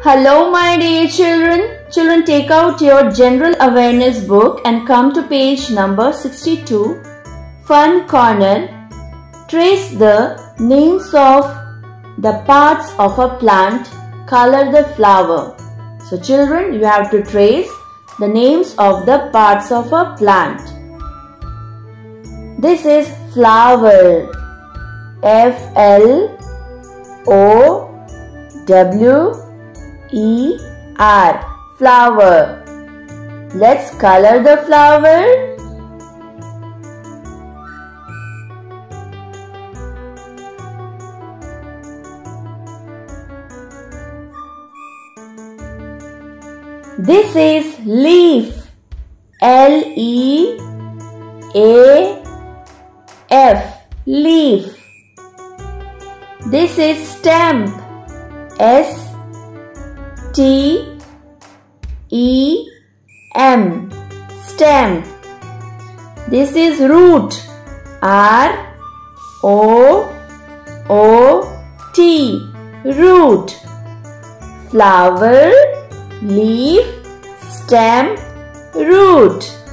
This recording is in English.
Hello my dear children. Children, take out your general awareness book and come to page number 62. Fun corner. Trace the names of the parts of a plant. Color the flower. So children, you have to trace the names of the parts of a plant. This is flower. F-L-O-W-E-R. Flower. Let's color the flower. This is leaf. L-E-A-F. Leaf. This is stem. S-T-E-M. Stem. This is root. R-O-O-T. Root. Flower, leaf, stem, root.